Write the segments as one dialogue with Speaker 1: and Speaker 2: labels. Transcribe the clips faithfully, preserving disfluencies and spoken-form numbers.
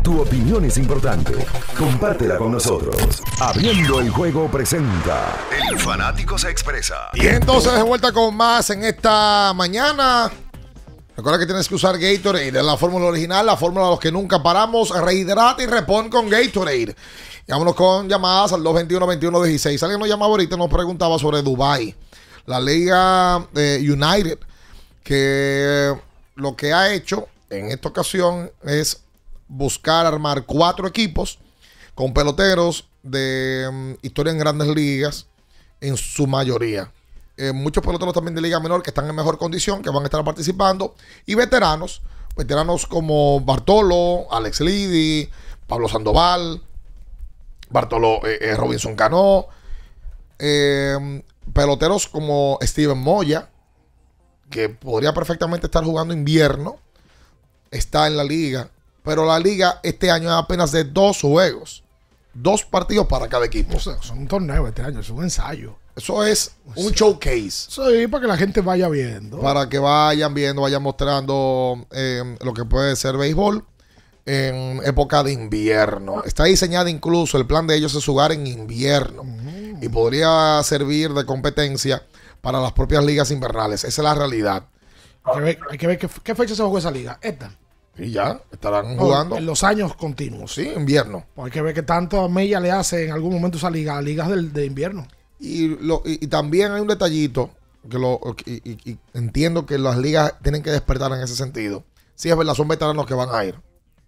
Speaker 1: Tu opinión es importante. Compártela con nosotros. Abriendo el juego presenta El Fanático se expresa.
Speaker 2: Y entonces de vuelta con más en esta mañana. Recuerda que tienes que usar Gatorade, es la fórmula original, la fórmula de los que nunca paramos. Rehidrata y repon con Gatorade. Y vámonos con llamadas al dos veintiuno, veintiuno dieciséis. Alguien nos llamaba ahorita y nos preguntaba sobre Dubái. La Liga eh, United, que lo que ha hecho en esta ocasión es buscar armar cuatro equipos con peloteros de um, historia en grandes ligas en su mayoría. Eh, muchos peloteros también de liga menor que están en mejor condición, que van a estar participando, y veteranos, veteranos como Bartolo, Alex Liddy, Pablo Sandoval, Bartolo eh, eh, Robinson Cano, eh, peloteros como Steven Moya, que podría perfectamente estar jugando invierno, está en la liga. Pero la liga este año es apenas de dos juegos. Dos partidos para cada equipo.
Speaker 3: O sea, son un torneo este año, es un ensayo.
Speaker 2: Eso es
Speaker 3: o
Speaker 2: un
Speaker 3: sea,
Speaker 2: showcase.
Speaker 3: Sí, para que la gente vaya viendo.
Speaker 2: Para que vayan viendo, vayan mostrando eh, lo que puede ser béisbol en época de invierno. Está diseñado incluso, el plan de ellos es jugar en invierno. Mm. Y podría servir de competencia para las propias ligas invernales. Esa es la realidad.
Speaker 3: Hay que ver, hay que ver qué, qué fecha se jugó esa liga. Esta.
Speaker 2: Y ya, estarán
Speaker 3: no,
Speaker 2: jugando.
Speaker 3: En los años continuos.
Speaker 2: Sí, invierno.
Speaker 3: Pues hay que ver qué tanto mella le hace en algún momento esa liga, ligas del, de invierno.
Speaker 2: Y, lo, y, y también hay un detallito que lo y, y, y entiendo que las ligas tienen que despertar en ese sentido. Sí, es verdad, son veteranos que van a ir.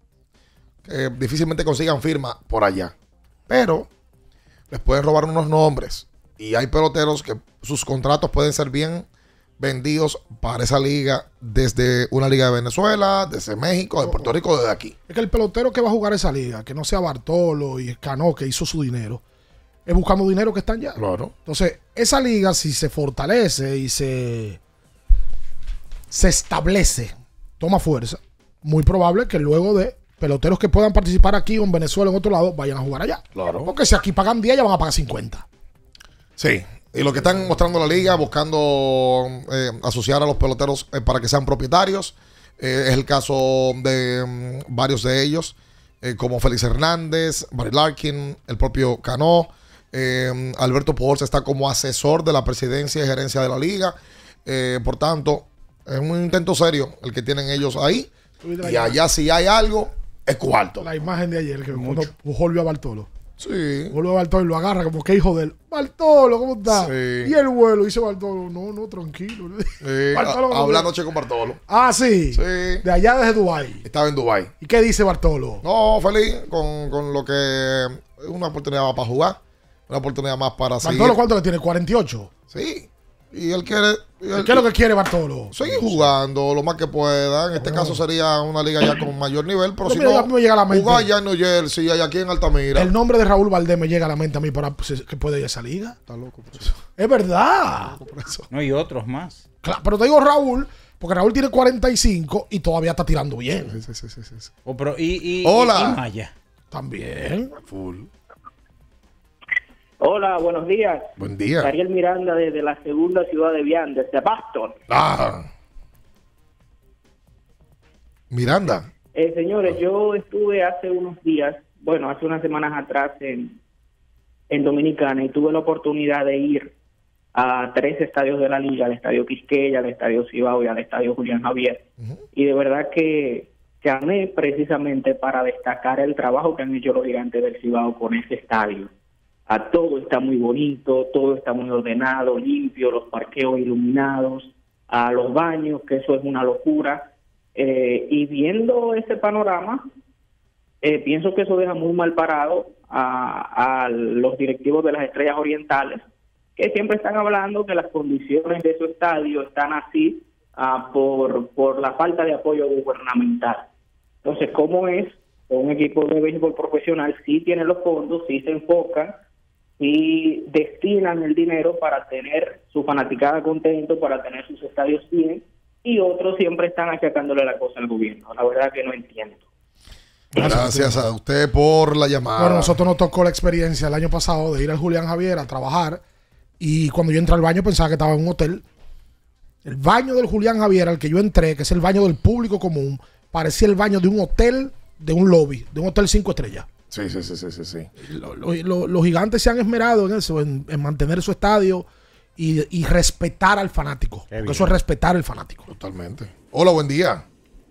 Speaker 2: Que difícilmente consigan firma por allá. Pero les pueden robar unos nombres. Y hay peloteros que sus contratos pueden ser bien vendidos para esa liga desde una liga de Venezuela, desde México, de Puerto Rico, desde aquí.
Speaker 3: Es que el pelotero que va a jugar esa liga, que no sea Bartolo y Cano, que hizo su dinero, es buscando dinero que están ya.
Speaker 2: Claro.
Speaker 3: Entonces, esa liga, si se fortalece y se, se establece, toma fuerza, muy probable que luego de peloteros que puedan participar aquí o en Venezuela o en otro lado, vayan a jugar allá.
Speaker 2: Claro.
Speaker 3: Porque si aquí pagan diez, ya van a pagar cincuenta.
Speaker 2: Sí. Y lo que están mostrando la liga, buscando eh, asociar a los peloteros eh, para que sean propietarios. Eh, es el caso de um, varios de ellos, eh, como Félix Hernández, Barry Larkin, el propio Cano. Eh, Alberto Pujols está como asesor de la presidencia y gerencia de la liga. Eh, por tanto, es un intento serio el que tienen ellos ahí. Y allá si hay algo, es cuarto.
Speaker 3: La imagen de ayer, que cuando Pujol vio a Bartolo.
Speaker 2: Sí.
Speaker 3: Vuelve a Bartolo y lo agarra como que hijo de él. Bartolo, ¿cómo está?
Speaker 2: Sí.
Speaker 3: Y el vuelo, dice Bartolo, no, no, tranquilo.
Speaker 2: Sí.
Speaker 3: Bartolo,
Speaker 2: Hablando anoche con Bartolo.
Speaker 3: Ah, sí.
Speaker 2: Sí.
Speaker 3: De allá desde Dubái.
Speaker 2: Estaba en Dubái.
Speaker 3: ¿Y qué dice Bartolo?
Speaker 2: No, feliz con, con lo que es una oportunidad más para jugar. Una oportunidad más para seguir.
Speaker 3: ¿Bartolo cuánto le tiene? ¿cuarenta y ocho?
Speaker 2: Sí. Y él quiere... y él,
Speaker 3: ¿Qué es lo que quiere Bartolo?
Speaker 2: Seguir jugando lo más que pueda. En este oh. caso sería una liga ya con mayor nivel. Pero, pero si
Speaker 3: mira,
Speaker 2: no,
Speaker 3: me llega a la mente.
Speaker 2: Jugar ya en New Jersey y aquí en Altamira.
Speaker 3: El nombre de Raúl Valdés me llega a la mente a mí para que puede ir a esa liga.
Speaker 2: Está loco por eso.
Speaker 3: Es verdad.
Speaker 2: Está loco por eso.
Speaker 4: No, y otros más.
Speaker 3: Claro, pero te digo Raúl, porque Raúl tiene cuarenta y cinco y todavía está tirando bien.
Speaker 2: Sí, sí, sí, sí, sí.
Speaker 4: Oh, pero y, y,
Speaker 2: Hola.
Speaker 4: Y, y Maya.
Speaker 3: También.
Speaker 2: Full.
Speaker 5: Hola, buenos días.
Speaker 2: Buen día.
Speaker 5: Ariel Miranda desde la segunda ciudad de Vian, desde Boston.
Speaker 2: Ah. Miranda.
Speaker 5: Eh, señores, yo estuve hace unos días, bueno, hace unas semanas atrás en, en Dominicana y tuve la oportunidad de ir a tres estadios de la liga, al Estadio Quisqueya, al Estadio Cibao y al Estadio Julián Javier. Uh-huh. Y de verdad que llamé precisamente para destacar el trabajo que han hecho los Gigantes del Cibao con ese estadio. A todo está muy bonito, todo está muy ordenado, limpio, los parqueos iluminados, a los baños, que eso es una locura. Eh, y viendo ese panorama, eh, pienso que eso deja muy mal parado a, a los directivos de las Estrellas Orientales, que siempre están hablando que las condiciones de su estadio están así uh, por, por la falta de apoyo gubernamental. Entonces, ¿cómo es? Un equipo de béisbol profesional sí tiene los fondos, sí se enfocan, y destinan el dinero para tener su fanaticada contento, para tener sus estadios bien, y otros siempre están achacándole la cosa al gobierno. La verdad que no entiendo.
Speaker 2: Gracias a usted por la llamada.
Speaker 3: Bueno, nosotros nos tocó la experiencia el año pasado de ir al Julián Javier a trabajar, y cuando yo entré al baño pensaba que estaba en un hotel. El baño del Julián Javier al que yo entré, que es el baño del público común, parecía el baño de un hotel de un lobby, de un hotel cinco estrellas.
Speaker 2: Sí, sí, sí, sí, sí. sí.
Speaker 3: Lo, lo, lo, los gigantes se han esmerado en eso, en, en mantener su estadio y, y respetar al fanático. Qué porque bien. Eso es respetar al fanático.
Speaker 2: Totalmente. Hola, buen día.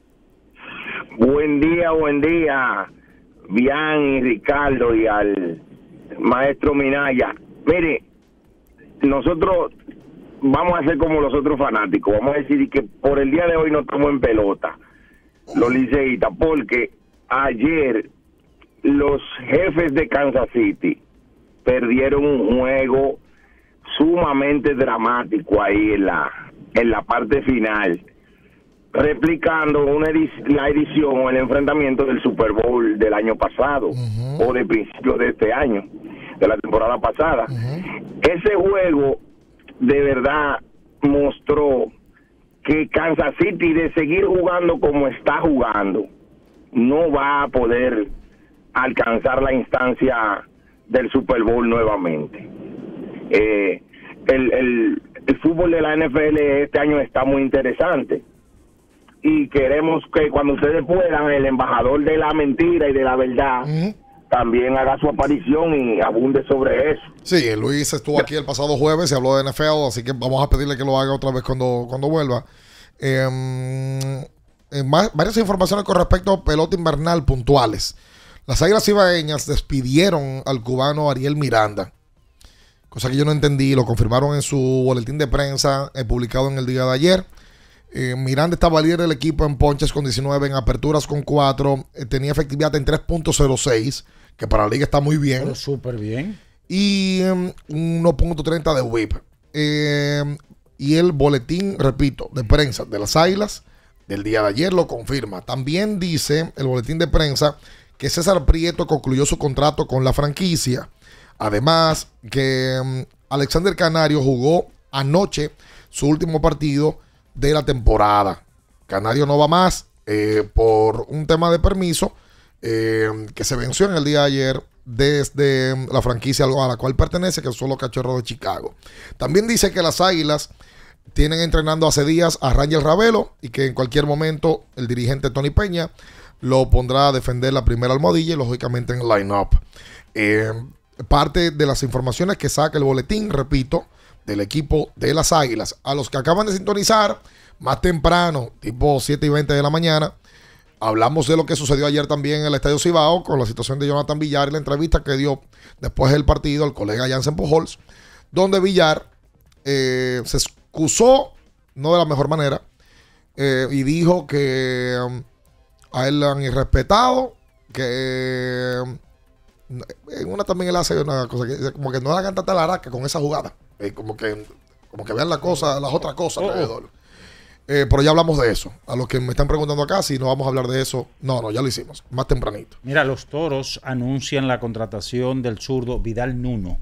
Speaker 4: Buen día, buen día, Bian y Ricardo y al maestro Minaya. Mire, nosotros vamos a hacer como los otros fanáticos. Vamos a decir que por el día de hoy no estamos en pelota, los liceístas, porque ayer los jefes de Kansas City perdieron un juego sumamente dramático ahí en la en la parte final, replicando una edic- la edición o el enfrentamiento del Super Bowl del año pasado, uh-huh. o de principio de este año, de la temporada pasada. Uh-huh. Ese juego de verdad mostró que Kansas City, de seguir jugando como está jugando, no va a poder alcanzar la instancia del Super Bowl nuevamente. Eh, el, el, el fútbol de la N F L este año está muy interesante y queremos que cuando ustedes puedan, el embajador de la mentira y de la verdad uh-huh. también haga su aparición y abunde sobre eso.
Speaker 2: Sí, Luis estuvo aquí el pasado jueves y habló de N F L, así que vamos a pedirle que lo haga otra vez cuando, cuando vuelva. Eh, eh, más, varias informaciones con respecto a pelota invernal puntuales. Las Águilas Cibaeñas despidieron al cubano Ariel Miranda, cosa que yo no entendí, lo confirmaron en su boletín de prensa eh, publicado en el día de ayer. Eh, Miranda estaba líder del equipo en ponches con diecinueve, en aperturas con cuatro, eh, tenía efectividad en tres punto cero seis, que para la liga está muy bien.
Speaker 6: Pero súper bien.
Speaker 2: Y um, uno punto treinta de whip. Eh, y el boletín, repito, de prensa de las Águilas del día de ayer lo confirma. También dice el boletín de prensa que César Prieto concluyó su contrato con la franquicia. Además, que um, Alexander Canario jugó anoche su último partido de la temporada. Canario no va más eh, por un tema de permiso eh, que se venció en el día de ayer desde la franquicia a la cual pertenece, que son los Cachorros de Chicago. También dice que las Águilas tienen entrenando hace días a Rangel Ravelo y que en cualquier momento el dirigente Tony Peña lo pondrá a defender la primera almohadilla y lógicamente en el line-up. Eh, parte de las informaciones que saca el boletín, repito, del equipo de las Águilas. A los que acaban de sintonizar más temprano, tipo siete y veinte de la mañana, hablamos de lo que sucedió ayer también en el Estadio Cibao con la situación de Jonathan Villar y la entrevista que dio después del partido al colega Jansen Pujols, donde Villar eh, se excusó, no de la mejor manera, eh, y dijo que um, a él lo han irrespetado, que um, en una también él hace una cosa, que como que no hagan tanta laraca con esa jugada, eh, como que como que vean la cosa, las otras cosas oh, alrededor. Oh. Eh, pero ya hablamos de eso. A los que me están preguntando acá si no vamos a hablar de eso, no, no, ya lo hicimos, más tempranito.
Speaker 6: Mira, los Toros anuncian la contratación del zurdo Vidal Nuno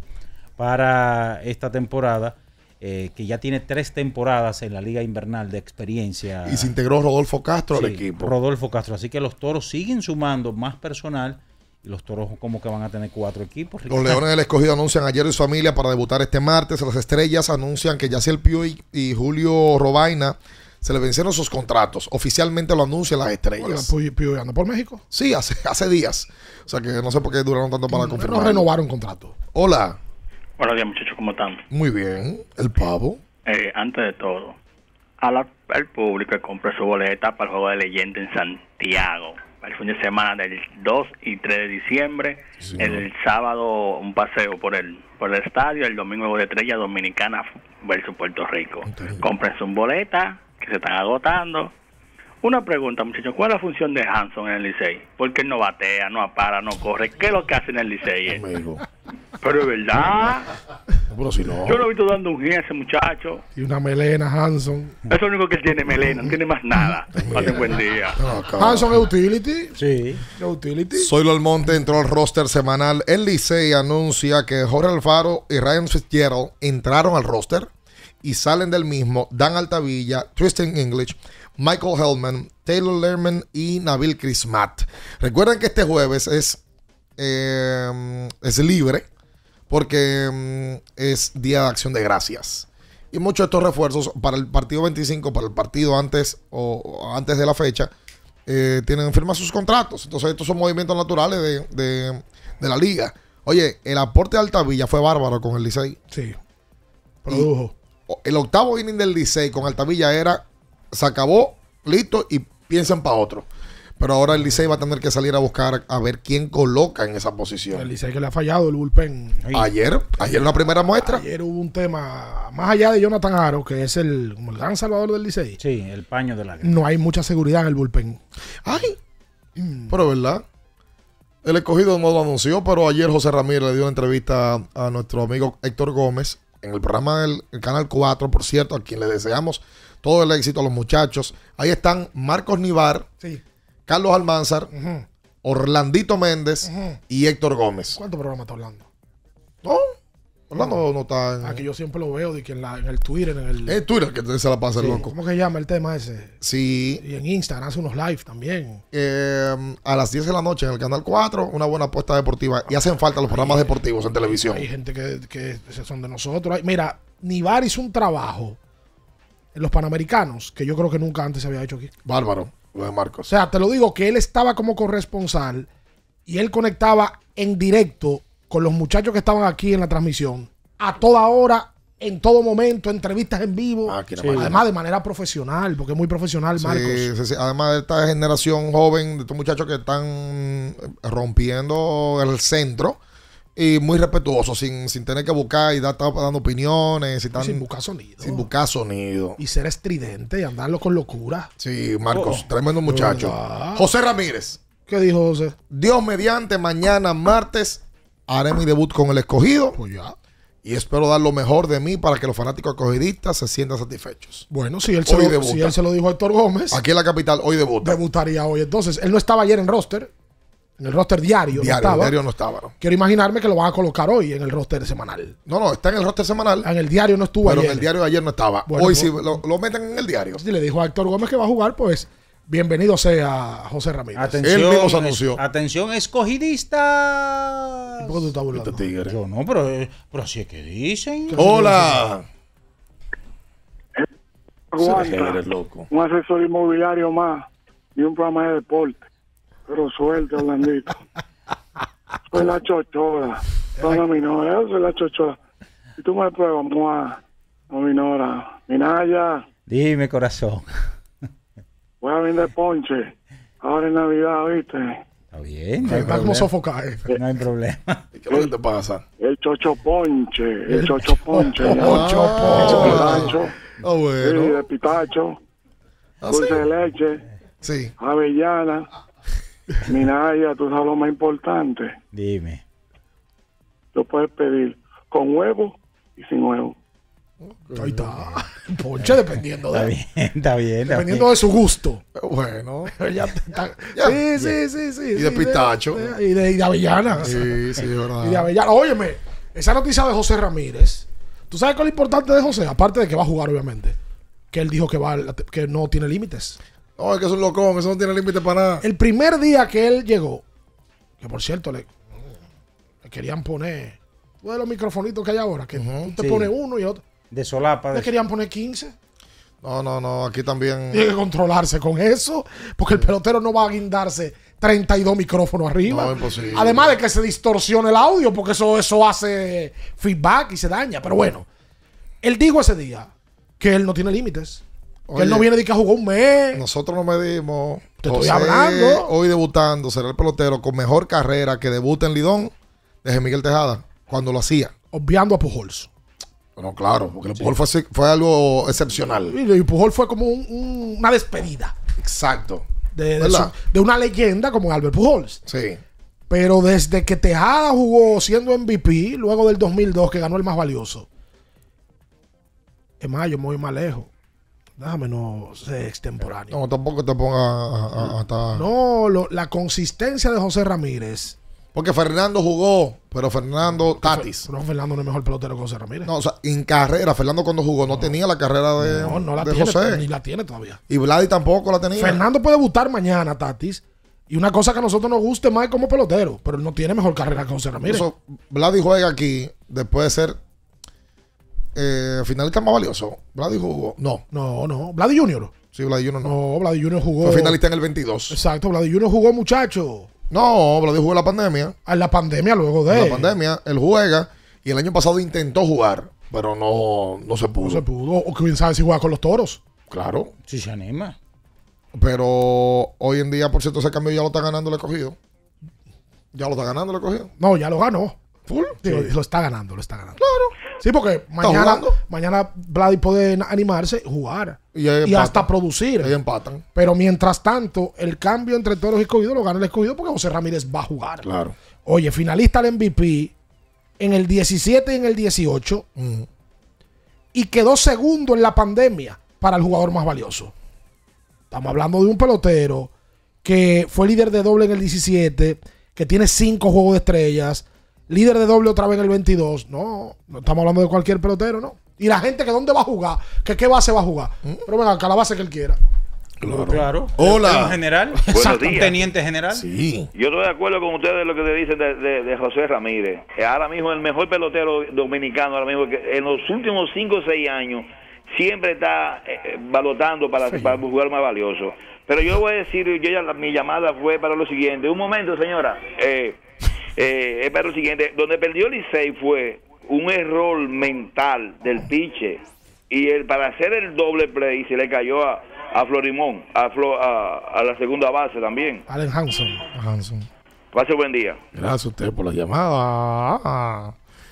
Speaker 6: para esta temporada, eh, que ya tiene tres temporadas en la Liga Invernal de experiencia.
Speaker 2: Y se integró Rodolfo Castro
Speaker 6: sí,
Speaker 2: al equipo.
Speaker 6: Rodolfo Castro. Así que los Toros siguen sumando más personal y los Toros como que van a tener cuatro equipos.
Speaker 2: Los Leones del Escogido anuncian a Jerry y su familia para debutar este martes. Las Estrellas anuncian que Yaciel Puig y Julio Robaina se le vencieron sus contratos. Oficialmente lo anuncian las Estrellas.
Speaker 3: Puig, Puig anda por México.
Speaker 2: Sí, hace, hace días. O sea que no sé por qué duraron tanto para confirmar.
Speaker 3: No renovaron contrato.
Speaker 2: Hola.
Speaker 7: Buenos días, muchachos, ¿cómo están?
Speaker 2: Muy bien. El pavo.
Speaker 7: Eh, antes de todo, a la, al público que compre su boleta para el Juego de Leyenda en Santiago, para el fin de semana del dos y tres de diciembre, sí, el no. sábado un paseo por el por el estadio, el domingo de Estrella Dominicana versus Puerto Rico. Entendido. Compren su boleta, que se están agotando. Una pregunta, muchachos, ¿cuál es la función de Hanson en el Licey? Porque él no batea, no apara, no corre. ¿Qué es lo que hace en el Licey?
Speaker 2: Amigo.
Speaker 7: Pero es verdad.
Speaker 2: Pero si no.
Speaker 7: Yo lo he visto dando un giro a ese muchacho.
Speaker 3: Y una melena, Hanson.
Speaker 7: Eso es lo único que él tiene, melena, no tiene más nada. Pasen buen día.
Speaker 3: No, Hanson es utility.
Speaker 6: Sí.
Speaker 3: Es utility.
Speaker 2: Zoilo Almonte entró al roster semanal. El Licey anuncia que Jorge Alfaro y Ryan Fitzgerald entraron al roster y salen del mismo Dan Altavilla, Tristan English, Michael Hellman, Taylor Lerman y Nabil Crismat. Recuerden que este jueves es, eh, es libre porque um, es Día de Acción de Gracias. Y muchos de estos refuerzos para el partido veinticinco, para el partido antes o antes de la fecha, eh, tienen firmas sus contratos. Entonces, estos son movimientos naturales de, de, de la liga. Oye, el aporte de Altavilla fue bárbaro con el Licey.
Speaker 3: Sí. Produjo.
Speaker 2: Y el octavo inning del Licey con Altavilla era, se acabó, listo, y piensan para otro. Pero ahora el Licey va a tener que salir a buscar a ver quién coloca en esa posición.
Speaker 3: El Licey que le ha fallado el bullpen.
Speaker 2: Ayer, ayer una primera muestra.
Speaker 3: Ayer hubo un tema, más allá de Jonathan Aro, que es el, como el gran salvador del Licey.
Speaker 6: Sí, el paño de la guerra.
Speaker 3: No hay mucha seguridad en el bullpen.
Speaker 2: Ay, mm. pero verdad. El escogido no lo anunció, pero ayer José Ramírez le dio una entrevista a nuestro amigo Héctor Gómez en el programa del el Canal cuatro, por cierto, a quien le deseamos todo el éxito a los muchachos. Ahí están Marcos Nivar,
Speaker 3: Sí.
Speaker 2: Carlos Almanzar,
Speaker 3: Uh-huh.
Speaker 2: Orlandito Méndez
Speaker 3: Uh-huh.
Speaker 2: y Héctor Gómez.
Speaker 3: ¿Cuántos programas está hablando?
Speaker 2: No, Orlando no está en,
Speaker 3: Aquí yo siempre lo veo de que en, la, en el Twitter, en el...
Speaker 2: es Twitter que se la pasa el
Speaker 3: Sí,
Speaker 2: loco.
Speaker 3: ¿Cómo que se llama el tema ese?
Speaker 2: Sí,
Speaker 3: Y en Instagram hace unos live también.
Speaker 2: eh, a las diez de la noche en el Canal cuatro, una buena apuesta deportiva. Y hacen falta los programas deportivos en televisión.
Speaker 3: Hay gente que, que son de nosotros. Hay- Mira, Nivar hizo un trabajo en los Panamericanos que yo creo que nunca antes se había hecho aquí.
Speaker 2: Bárbaro, lo de
Speaker 3: O
Speaker 2: Marcos.
Speaker 3: sea, te lo digo que él estaba como corresponsal y él conectaba en directo con los muchachos que estaban aquí en la transmisión a toda hora, en todo momento, entrevistas en vivo.
Speaker 2: Ah, qué
Speaker 3: Sí.
Speaker 2: maravilla.
Speaker 3: Además, de manera profesional, porque es muy profesional, Marcos.
Speaker 2: Sí, sí, sí. Además de esta generación joven, de estos muchachos que están rompiendo el centro y muy respetuosos, sin, sin tener que buscar y dar, estar dando opiniones, y
Speaker 3: Y
Speaker 2: tan-
Speaker 3: sin buscar sonido.
Speaker 2: sin buscar sonido.
Speaker 3: Y ser estridente y andarlo con locura.
Speaker 2: Sí, Marcos,
Speaker 6: Oh.
Speaker 2: tremendo muchacho.
Speaker 3: verdad.
Speaker 2: José Ramírez,
Speaker 3: ¿Qué dijo José?
Speaker 2: Dios mediante, mañana martes haré mi debut con el escogido
Speaker 3: Pues ya.
Speaker 2: y espero dar lo mejor de mí para que los fanáticos escogidistas se sientan satisfechos.
Speaker 3: Bueno, si él, se
Speaker 2: Hoy
Speaker 3: lo,
Speaker 2: debuta.
Speaker 3: si él se lo dijo a Héctor Gómez,
Speaker 2: Aquí en la capital, hoy debuta.
Speaker 3: debutaría hoy. Entonces, él no estaba ayer en roster, en el roster diario. no
Speaker 2: Diario,
Speaker 3: estaba.
Speaker 2: diario no estaba, ¿no?
Speaker 3: Quiero imaginarme que lo van a colocar hoy en el roster semanal.
Speaker 2: No, no, está en el roster semanal,
Speaker 3: En el diario no estuvo
Speaker 2: pero
Speaker 3: ayer.
Speaker 2: en el diario de ayer no estaba.
Speaker 3: Bueno,
Speaker 2: hoy
Speaker 3: pues-
Speaker 2: sí lo, lo meten en el diario.
Speaker 3: Si le dijo a Héctor Gómez que va a jugar, pues bienvenido sea José Ramírez.
Speaker 6: Atención,
Speaker 2: Él mismo se anunció.
Speaker 6: es- atención, escogidista.
Speaker 3: ¿Por qué tú estás burlando?
Speaker 2: Este tigre.
Speaker 6: Yo no, pero, eh, pero así es que dicen.
Speaker 2: Hola.
Speaker 8: Aguanta.
Speaker 2: loco.
Speaker 8: Un asesor inmobiliario más y un programa de deporte. Pero suerte, Orlandito. Soy la chochora. Soy la minora. Yo soy la chochora. Y tú me pruebas, mua. No, minora. Minaya,
Speaker 6: Dime, corazón.
Speaker 8: voy a vender ponche. Ahora en Navidad, ¿viste?
Speaker 6: Está bien, no hay
Speaker 3: Está como
Speaker 6: problema.
Speaker 3: sofocar. eh.
Speaker 6: No hay problema.
Speaker 2: ¿Qué es lo que te pasa?
Speaker 8: El chocho ponche. El chocho ponche.
Speaker 3: Chocho
Speaker 2: Ah,
Speaker 8: De
Speaker 3: ponche.
Speaker 8: rancho.
Speaker 2: Ah,
Speaker 8: Sí,
Speaker 2: bueno.
Speaker 8: de pitacho.
Speaker 2: ¿Ah,
Speaker 8: Dulce
Speaker 2: sí?
Speaker 8: de leche.
Speaker 2: Sí.
Speaker 8: Avellana. Minaya, tú sabes lo más importante.
Speaker 6: Dime.
Speaker 8: Lo puedes pedir con huevo y sin huevo.
Speaker 3: Ahí está. Ponche dependiendo
Speaker 6: Está
Speaker 3: de,
Speaker 6: bien, está bien. Está
Speaker 3: dependiendo
Speaker 6: bien.
Speaker 3: de su gusto.
Speaker 2: Bueno.
Speaker 3: Ya está-
Speaker 2: Ya.
Speaker 3: sí, sí, sí, sí.
Speaker 2: Y de
Speaker 3: sí,
Speaker 2: pistacho.
Speaker 3: de- y, de, y de avellana.
Speaker 2: Sí, sí, es verdad.
Speaker 3: Y de avellana. Óyeme, esa noticia de José Ramírez. ¿Tú sabes cuál es lo importante de José? Aparte de que va a jugar, obviamente. Que él dijo que, va, que no tiene límites.
Speaker 2: No, es que es un locón, eso no tiene límite para nada.
Speaker 3: El primer día que él llegó, que por cierto le, le querían poner, tú ves los microfonitos que hay ahora, que tú te
Speaker 6: Sí.
Speaker 3: pones uno y otro.
Speaker 6: De solapa.
Speaker 3: Le
Speaker 6: De...
Speaker 3: querían poner quince.
Speaker 2: No, no, no, aquí también.
Speaker 3: Tiene que controlarse con eso, porque el pelotero no va a guindarse treinta y dos micrófonos arriba.
Speaker 2: No, imposible.
Speaker 3: Además de que se distorsiona el audio, porque eso, eso hace feedback y se daña. Pero bueno, él dijo ese día que él no tiene límites. Que
Speaker 2: Oye,
Speaker 3: él no viene de que jugó un mes.
Speaker 2: Nosotros nos medimos.
Speaker 3: Te estoy hablando.
Speaker 2: Hoy debutando, será el pelotero con mejor carrera que debuta en Lidón desde Miguel Tejada, cuando lo hacía.
Speaker 3: Obviando a Pujols.
Speaker 2: Bueno, claro, porque el Pujol fue, así- fue algo excepcional.
Speaker 3: Y, y Pujol fue como un- un- una despedida
Speaker 2: Exacto.
Speaker 3: de, de,
Speaker 2: ¿Verdad?
Speaker 3: su- de una leyenda como Albert Pujols.
Speaker 2: Sí.
Speaker 3: Pero desde que Tejada jugó siendo M V P, luego del dos mil dos que ganó el más valioso. Es más, yo me voy más lejos. Déjame no ser extemporáneo.
Speaker 2: No, tampoco te ponga a, a- a estar-
Speaker 3: No, lo- la consistencia de José Ramírez.
Speaker 2: Porque Fernando jugó, pero Fernando Tatis.
Speaker 3: No, Fernando no es mejor pelotero que José Ramírez.
Speaker 2: No, o sea, en carrera, Fernando cuando jugó no, tenía la carrera de,
Speaker 3: no, no la
Speaker 2: de
Speaker 3: tiene,
Speaker 2: José.
Speaker 3: ni la tiene todavía.
Speaker 2: Y Vladi tampoco la tenía.
Speaker 3: Fernando puede debutar mañana, Tatis. Y una cosa que a nosotros nos guste más es como pelotero, pero él no tiene mejor carrera que José Ramírez.
Speaker 2: Eso, Vladi juega aquí después de ser eh, finalista más valioso. Vladi jugó. No.
Speaker 3: No, no. Vladi Junior.
Speaker 2: Sí, Vladi Junior no.
Speaker 3: No, Vladi Junior jugó.
Speaker 2: Fue finalista en el veintidós.
Speaker 3: Exacto, Vladi Junior jugó, muchacho.
Speaker 2: No, Vladi jugó en la pandemia.
Speaker 3: En la pandemia, luego de.
Speaker 2: En la pandemia, él juega y el año pasado intentó jugar, pero no, no se pudo.
Speaker 3: No se pudo. O quién sabe si juega con los toros.
Speaker 2: Claro.
Speaker 6: Si se anima.
Speaker 2: Pero hoy en día, por cierto, ese cambio ya lo está ganando el escogido. Ya lo está ganando el escogido.
Speaker 3: No, ya lo ganó.
Speaker 2: Full.
Speaker 3: Digo,
Speaker 2: Sí.
Speaker 3: lo está ganando, lo está ganando.
Speaker 2: Claro.
Speaker 3: Sí, porque mañana,
Speaker 2: jugando.
Speaker 3: mañana Vladi puede animarse, jugar
Speaker 2: Y, ahí
Speaker 3: y
Speaker 2: empatan.
Speaker 3: hasta producir.
Speaker 2: Ahí empatan.
Speaker 3: Pero mientras tanto, el cambio entre toros y escogido lo gana el escogido porque José Ramírez va a jugar.
Speaker 2: Claro.
Speaker 3: Oye, finalista del M V P en el diecisiete y en el dieciocho
Speaker 2: Mm.
Speaker 3: y quedó segundo en la pandemia para el jugador más valioso. Estamos hablando de un pelotero que fue líder de doble en el diecisiete, que tiene cinco juegos de estrellas, líder de doble otra vez en el veintidós. No, no estamos hablando de cualquier pelotero, ¿no? Y la gente que dónde va a jugar, que qué base va a jugar. Pero venga, acá la base que él quiera.
Speaker 2: Claro.
Speaker 6: Claro.
Speaker 2: Hola.
Speaker 6: Un general.
Speaker 9: Buenos
Speaker 6: Un
Speaker 9: días.
Speaker 6: teniente general.
Speaker 2: Sí.
Speaker 9: Yo estoy de acuerdo con ustedes lo que te dicen de, de, de José Ramírez. Ahora mismo el mejor pelotero dominicano, ahora mismo que en los últimos cinco o seis años siempre está eh, balotando para,
Speaker 3: Sí.
Speaker 9: para jugar más valioso. Pero yo voy a decir, yo ya mi llamada fue para lo siguiente. Un momento, señora. Eh, eh, es para lo siguiente. Donde perdió Licey fue un error mental del pitcher. Y el, para hacer el doble play se le cayó a, a Florimón, a, Flo, a, a la segunda base también.
Speaker 3: Allen Hanson.
Speaker 2: Hanson.
Speaker 9: Pase buen día.
Speaker 2: Gracias a usted por la llamada. Ah,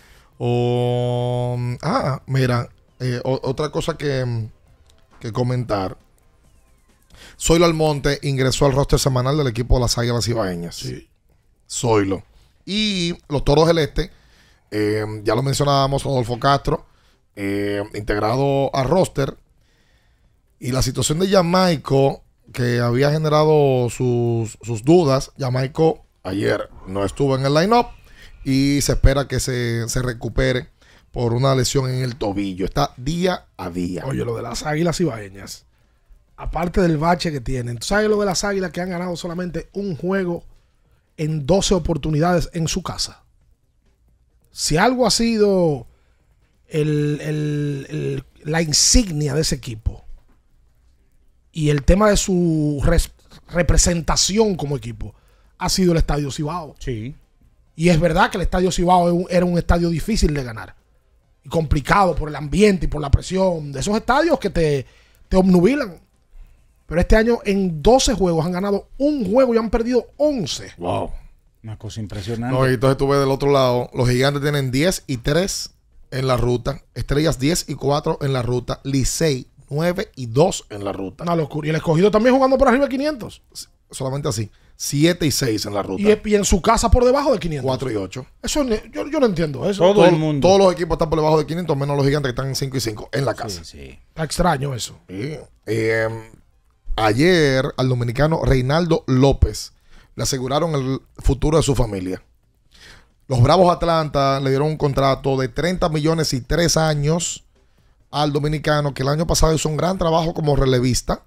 Speaker 2: oh, ah mira, eh, o- otra cosa que, que comentar. Zoilo Almonte ingresó al roster semanal del equipo de las Águilas Ibaeñas.
Speaker 3: Sí.
Speaker 2: Zoilo. Y los Toros del Este, eh, ya lo mencionábamos, Rodolfo Castro, eh, integrado al roster. Y la situación de Jamaico, que había generado sus, sus dudas, Jamaico ayer no estuvo en el line-up y se espera que se, se recupere por una lesión en el tobillo. Está día a día.
Speaker 3: Oye, lo de las Águilas Ibaeñas, aparte del bache que tienen, ¿tú sabes lo de las Águilas que han ganado solamente un juego en doce oportunidades en su casa? Si algo ha sido el- el- el- la insignia de ese equipo y el tema de su res- representación como equipo, ha sido el Estadio Cibao.
Speaker 6: Sí.
Speaker 3: Y es verdad que el Estadio Cibao es un- era un estadio difícil de ganar. Y complicado por el ambiente y por la presión de esos estadios que te, te obnubilan. Pero este año en doce juegos han ganado un juego y han perdido once.
Speaker 2: Wow.
Speaker 6: Una cosa impresionante.
Speaker 2: No, y entonces tú ves del otro lado, los Gigantes tienen diez y tres en la ruta, Estrellas diez y cuatro en la ruta, Licey nueve y dos en la ruta.
Speaker 3: Una locura. Y el escogido también jugando por arriba de quinientos.
Speaker 2: Solamente así, siete y seis en la ruta,
Speaker 3: Y, y en su casa por debajo de quinientos.
Speaker 2: cuatro y ocho.
Speaker 3: Eso ne- yo, yo no entiendo eso.
Speaker 6: Todo
Speaker 2: Todo-
Speaker 6: el mundo.
Speaker 2: Todos los equipos están por debajo de quinientos, menos los Gigantes que están en cinco y cinco en la casa.
Speaker 6: Sí, sí.
Speaker 3: Está extraño eso.
Speaker 2: Sí. Eh, ayer al dominicano Reinaldo López le aseguraron el futuro de su familia. Los Bravos Atlanta le dieron un contrato de treinta millones y tres años al dominicano, que el año pasado hizo un gran trabajo como relevista.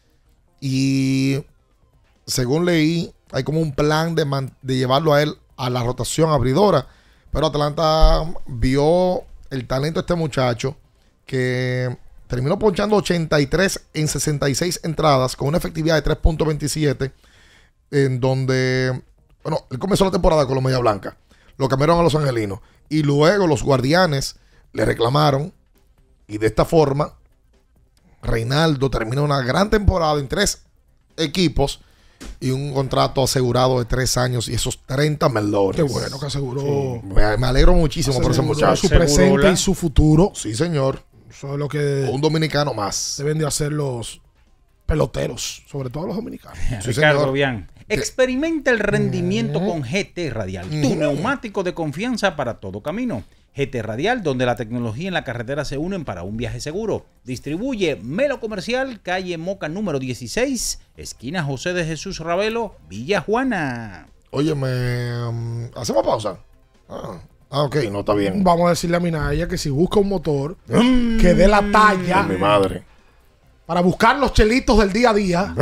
Speaker 2: Y según leí, hay como un plan de, man- de llevarlo a él a la rotación abridora. Pero Atlanta vio el talento de este muchacho, que terminó ponchando ochenta y tres en sesenta y seis entradas con una efectividad de tres punto veintisiete, en donde, bueno, él comenzó la temporada con los Media Blanca, lo cambiaron a los Angelinos y luego los Guardianes le reclamaron, y de esta forma Reinaldo terminó una gran temporada en tres equipos y un contrato asegurado de tres años y esos treinta melones.
Speaker 3: Qué bueno que aseguró,
Speaker 2: Me, me alegro muchísimo por ese
Speaker 3: aseguró
Speaker 2: muchacho.
Speaker 3: su
Speaker 6: Aseguró
Speaker 3: presente
Speaker 6: la-
Speaker 3: y su futuro.
Speaker 2: Sí, señor.
Speaker 3: Eso es lo que
Speaker 2: Un dominicano más.
Speaker 3: deben de hacer los peloteros, sobre todo los dominicanos.
Speaker 2: Sí,
Speaker 6: Ricardo
Speaker 2: señor.
Speaker 6: Bian. Experimenta el rendimiento con G T Radial, tu
Speaker 2: Mm.
Speaker 6: neumático de confianza para todo camino. G T Radial, donde la tecnología y la carretera se unen para un viaje seguro. Distribuye Melo Comercial, calle Moca número dieciséis, esquina José de Jesús Ravelo, Villa Juana.
Speaker 2: Óyeme, um, ¿hacemos pausa? Ah, ah, ok, no está bien.
Speaker 3: Vamos a decirle a Minaya que si busca un motor que dé la talla
Speaker 2: Mi madre.
Speaker 3: para buscar los chelitos del día a día.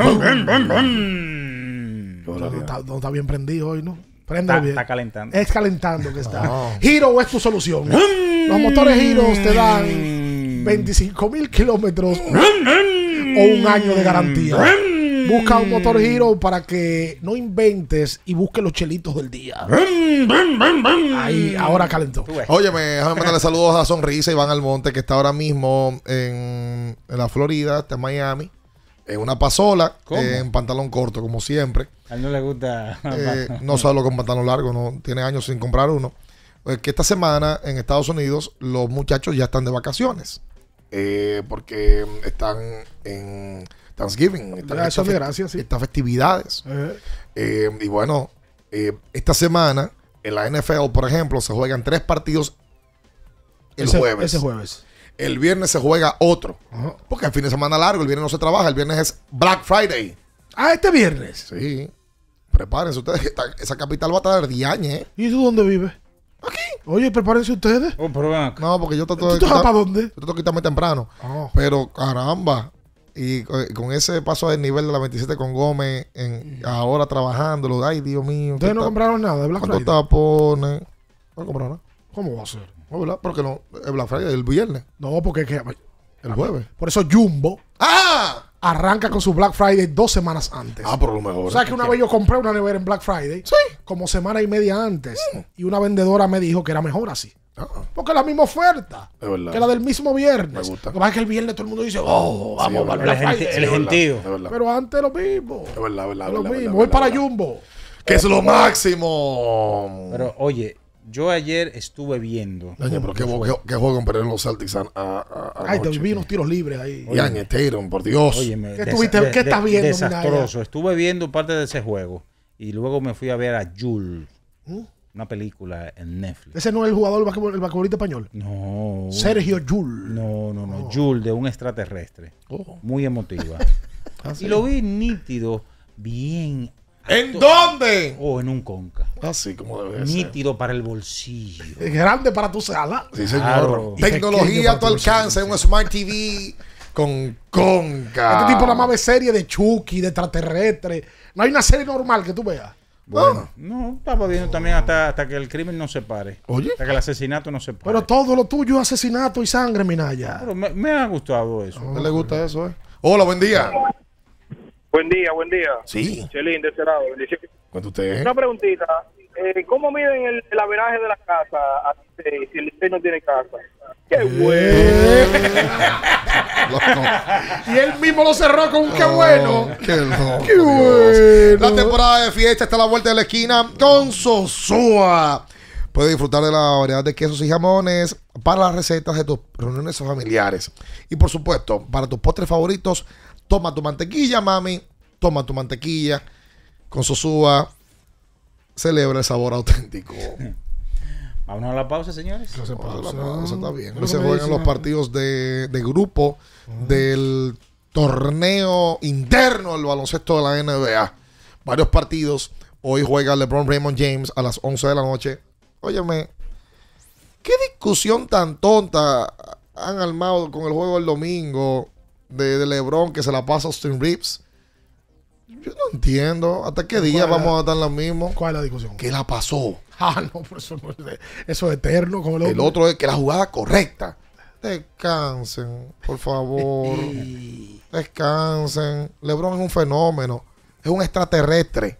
Speaker 2: Qué
Speaker 3: No
Speaker 2: barbaridad.
Speaker 3: está, no está bien prendido hoy, ¿no? Prende
Speaker 6: Está,
Speaker 3: bien.
Speaker 6: está calentando.
Speaker 3: Es calentando que está.
Speaker 2: Ah.
Speaker 3: Hero es tu solución. Los motores Hero te dan veinticinco mil kilómetros o o un año de garantía. Busca un motor Hero para que no inventes y busque los chelitos del día. Ahí, ahora calentó.
Speaker 2: Óyeme, déjame mandarle saludos a Sonrisa Iván Almonte, que está ahora mismo en, en la Florida, está en Miami, en una pasola, eh, en pantalón corto, como siempre.
Speaker 6: A él no le gusta.
Speaker 2: Eh, no sabe lo que es un pantalón largo, no tiene años sin comprar uno. Eh, que esta semana en Estados Unidos los muchachos ya están de vacaciones. Eh, porque están en Thanksgiving, están en
Speaker 3: Gracias,
Speaker 2: estas,
Speaker 3: gracias, sí.
Speaker 2: estas festividades.
Speaker 3: Eh.
Speaker 2: Eh, y bueno, eh, esta semana en la N F L, por ejemplo, se juegan tres partidos el
Speaker 3: ese,
Speaker 2: jueves.
Speaker 3: Ese jueves.
Speaker 2: El viernes se juega otro.
Speaker 3: Ajá.
Speaker 2: Porque el fin de semana largo, el viernes no se trabaja, el viernes es Black Friday.
Speaker 3: Ah, este viernes.
Speaker 2: Sí. Prepárense ustedes, esta- esa capital va a estar diañe, ¿eh?
Speaker 3: ¿Y tú dónde vives?
Speaker 2: Aquí.
Speaker 3: Oye, prepárense ustedes.
Speaker 6: Oh, pero ven acá.
Speaker 2: No, porque yo trato
Speaker 3: ¿Tú
Speaker 2: de
Speaker 3: te vas
Speaker 2: quitar-
Speaker 3: para dónde?
Speaker 2: yo trato de quitarme temprano.
Speaker 3: Ah.
Speaker 2: Pero caramba. Y co- con ese paso del nivel de la veintisiete con Gómez, en, ahora trabajándolo, ay Dios mío.
Speaker 3: Ustedes
Speaker 2: ¿qué
Speaker 3: no
Speaker 2: ta-
Speaker 3: compraron nada de Black
Speaker 2: ¿Cuántos
Speaker 3: Friday.
Speaker 2: tapones? No compraron nada.
Speaker 3: ¿Cómo va a ser?
Speaker 2: No, ¿verdad? Porque no, es Black Friday, el viernes,
Speaker 3: No, porque es que,
Speaker 2: el jueves.
Speaker 3: por eso Jumbo
Speaker 2: ¡Ah!
Speaker 3: arranca con su Black Friday dos semanas antes.
Speaker 2: Ah, por lo mejor.
Speaker 3: O sea que una vez yo compré una nevera en Black Friday,
Speaker 2: Sí.
Speaker 3: como semana y media antes, y una vendedora me dijo que era mejor así.
Speaker 2: Ah,
Speaker 3: Porque es la misma oferta
Speaker 2: Es verdad.
Speaker 3: que la del mismo viernes.
Speaker 2: Me gusta.
Speaker 3: Lo que pasa es que el viernes todo el mundo dice, oh, vamos
Speaker 2: es
Speaker 3: al
Speaker 2: verdad.
Speaker 3: Black
Speaker 6: El, gente-
Speaker 3: Friday.
Speaker 6: el
Speaker 2: es verdad,
Speaker 6: gentío.
Speaker 2: es verdad.
Speaker 3: Pero antes lo mismo.
Speaker 2: Es verdad, es verdad,
Speaker 3: Es
Speaker 2: es
Speaker 3: lo
Speaker 2: verdad,
Speaker 3: mismo.
Speaker 2: es
Speaker 3: Voy
Speaker 2: verdad,
Speaker 3: para
Speaker 2: es verdad.
Speaker 3: Jumbo.
Speaker 2: Que es lo máximo.
Speaker 6: Pero oye, yo ayer estuve viendo.
Speaker 2: Yañe, pero qué, bo- qué, qué juego perdieron los Celtics a, a, a-
Speaker 3: Ay, te
Speaker 2: anoche.
Speaker 3: vi unos tiros libres ahí.
Speaker 2: Yañe, Tatum, por Dios.
Speaker 6: Óyeme,
Speaker 3: ¿Qué
Speaker 6: desa-
Speaker 3: tuviste-
Speaker 6: de-
Speaker 3: qué estás
Speaker 6: de-
Speaker 3: viendo,
Speaker 6: Desastroso. Estuve viendo parte de ese juego. Y luego me fui a ver a Jules.
Speaker 3: ¿Mm?
Speaker 6: Una película en Netflix.
Speaker 3: Ese no es el jugador, el basquetbol- el basquetbolista español.
Speaker 6: No.
Speaker 3: Sergio Yul.
Speaker 6: No, no, no. Jules de un extraterrestre.
Speaker 2: Oh.
Speaker 6: Muy emotiva.
Speaker 2: Ah, sí.
Speaker 6: Y lo vi nítido, bien.
Speaker 2: ¿En
Speaker 6: acto-
Speaker 2: dónde?
Speaker 6: O en un conca.
Speaker 2: Así como debe ser.
Speaker 6: Nítido para el bolsillo.
Speaker 3: Es grande para tu sala.
Speaker 2: Sí, señor.
Speaker 6: Claro.
Speaker 3: Y pequeño
Speaker 2: Tecnología a tu
Speaker 3: para tu
Speaker 2: alcance, un Smart T V con conca.
Speaker 3: Este tipo nada más ve serie de Chucky, de extraterrestre. No hay una serie normal que tú veas.
Speaker 6: Bueno, no, estaba viendo también hasta, hasta que el crimen no se pare.
Speaker 2: Oye.
Speaker 6: Hasta que el asesinato no se pare.
Speaker 3: Pero todo lo tuyo es asesinato y sangre, Minaya.
Speaker 6: Pero me, me ha gustado eso.
Speaker 2: ¿A usted le gusta eso, eh? Hola, buen día.
Speaker 10: Buen día, buen día.
Speaker 2: Sí.
Speaker 10: Chelín, de ese lado. bendiciones.
Speaker 2: Cuenta usted, ¿eh?
Speaker 10: Una preguntita. Eh, ¿Cómo miden el, el averaje de la casa a Licey, si el Licey no tiene casa? ¡Qué bueno!
Speaker 2: Loco.
Speaker 3: Y él mismo lo cerró con un qué bueno.
Speaker 2: Qué loco.
Speaker 3: Qué
Speaker 2: Dios.
Speaker 3: bueno.
Speaker 2: La temporada de fiesta está a la vuelta de la esquina con Sosúa. Puedes disfrutar de la variedad de quesos y jamones para las recetas de tus reuniones familiares. Y por supuesto, para tus postres favoritos, toma tu mantequilla, mami. Toma tu mantequilla. Con Sosúa, celebra el sabor auténtico.
Speaker 6: Vámonos a la pausa, señores.
Speaker 2: Eso está bien.
Speaker 3: Lo
Speaker 2: Hoy
Speaker 3: que
Speaker 2: se
Speaker 3: me
Speaker 2: juegan
Speaker 3: dicen,
Speaker 2: los
Speaker 3: ¿no?
Speaker 2: partidos de, de grupo del torneo interno del baloncesto de la N B A. Varios partidos. Hoy juega LeBron Raymond James a las once de la noche. Óyeme, ¿qué discusión tan tonta han armado con el juego del domingo de, de LeBron que se la pasa a Austin Reeves? Yo no entiendo. ¿Hasta qué día
Speaker 3: ¿Cuál es la-
Speaker 2: vamos a estar lo mismo?
Speaker 3: ¿Cuál es la discusión?
Speaker 2: ¿Qué la pasó?
Speaker 3: Ah, no, pero eso, no es de- eso es eterno. Con el,
Speaker 2: El otro es que la jugada correcta. Descansen, por favor. Descansen. LeBron es un fenómeno. Es un extraterrestre.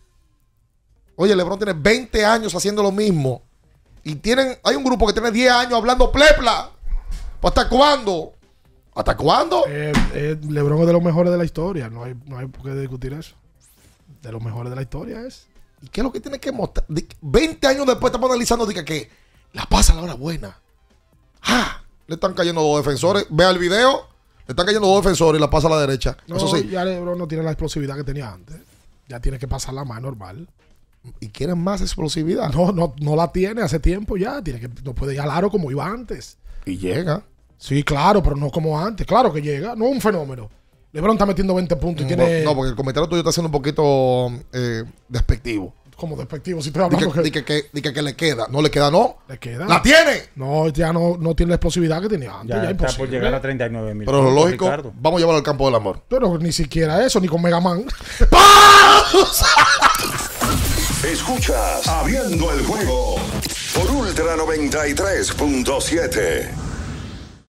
Speaker 2: Oye, LeBron tiene veinte años haciendo lo mismo. Y tienen, hay un grupo que tiene diez años hablando plepla. ¿Hasta cuándo? ¿Hasta cuándo?
Speaker 3: Eh, eh, LeBron es de los mejores de la historia. No hay, no hay por qué discutir eso. De los mejores de la historia es.
Speaker 2: ¿Y qué es lo que tiene que mostrar? Di- veinte años después estamos analizando diga, que la pasa a la hora buena. Ah, le están cayendo dos defensores. Vea el video. Le están cayendo dos defensores y la pasa a la derecha.
Speaker 3: No,
Speaker 2: Eso sí.
Speaker 3: ya LeBron no tiene la explosividad que tenía antes. Ya tiene que pasarla más normal.
Speaker 2: ¿Y quieren más explosividad?
Speaker 3: No, no, no la tiene hace tiempo ya. Tiene que, no puede ir al aro como iba antes.
Speaker 2: Y llega.
Speaker 3: Sí, claro, pero no como antes. Claro que llega. No es un fenómeno. LeBron está metiendo veinte puntos y tiene.
Speaker 2: No, porque el comentario tuyo está siendo un poquito eh, despectivo.
Speaker 3: Como despectivo. Si estoy
Speaker 2: Dice
Speaker 3: hablando
Speaker 2: que,
Speaker 3: que,
Speaker 2: di que, que, di que, que le queda. No le queda, no.
Speaker 3: le queda.
Speaker 2: ¡La tiene!
Speaker 3: No, ya no, no tiene la explosividad que tenía antes.
Speaker 6: Ya,
Speaker 3: Ya,
Speaker 6: está por
Speaker 3: imposible.
Speaker 6: llegar a treinta y nueve mil.
Speaker 2: Pero lo lógico,
Speaker 6: Ricardo.
Speaker 2: vamos a llevarlo al campo del amor.
Speaker 3: Pero ni siquiera eso, ni con Mega Man.
Speaker 1: Escuchas Abriendo el juego por Ultra noventa y tres punto siete.